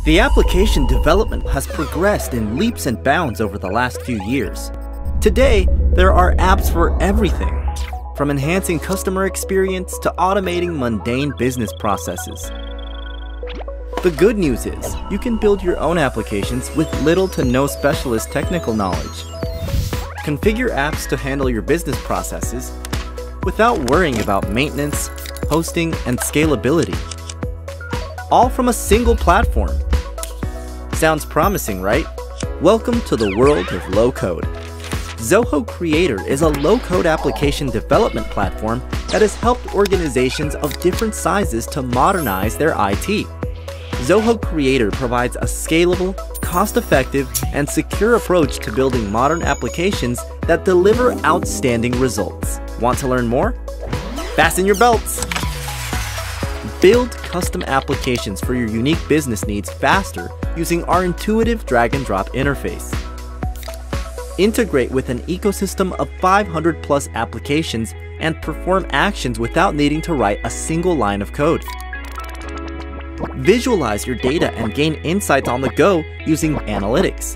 The application development has progressed in leaps and bounds over the last few years. Today, there are apps for everything, from enhancing customer experience to automating mundane business processes. The good news is, you can build your own applications with little to no specialist technical knowledge. Configure apps to handle your business processes without worrying about maintenance, hosting, and scalability. All from a single platform. Sounds promising, right? Welcome to the world of low-code. Zoho Creator is a low-code application development platform that has helped organizations of different sizes to modernize their IT. Zoho Creator provides a scalable, cost-effective, and secure approach to building modern applications that deliver outstanding results. Want to learn more? Fasten your belts! Build custom applications for your unique business needs faster using our intuitive drag-and-drop interface. Integrate with an ecosystem of 500+ applications and perform actions without needing to write a single line of code. Visualize your data and gain insights on the go using analytics.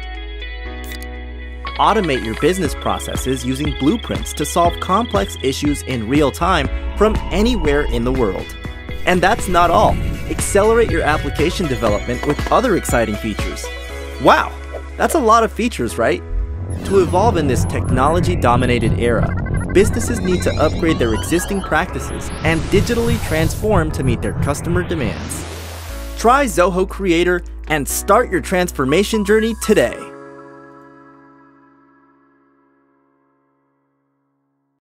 Automate your business processes using blueprints to solve complex issues in real time from anywhere in the world. And that's not all. Accelerate your application development with other exciting features. Wow, that's a lot of features, right? To evolve in this technology-dominated era, businesses need to upgrade their existing practices and digitally transform to meet their customer demands. Try Zoho Creator and start your transformation journey today.